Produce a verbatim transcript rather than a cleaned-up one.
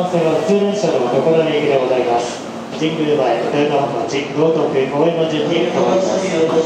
線は普通電車の所行きでございます。神宮前、豊田本町、道徳、公園の順に停まります。